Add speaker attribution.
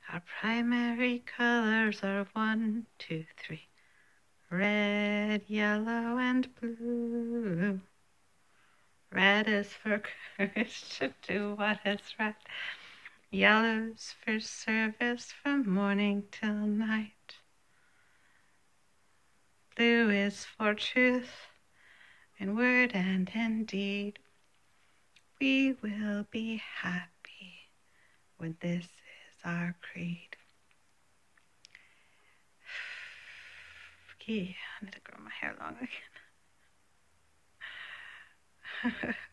Speaker 1: Our primary colors are 1, 2, 3. Red, yellow, and blue. Red is for courage to do what is right. Yellow's for service from morning till night. Blue is for truth in word and in deed. We will be happy when this is our creed. Okay, I need to grow my hair long again.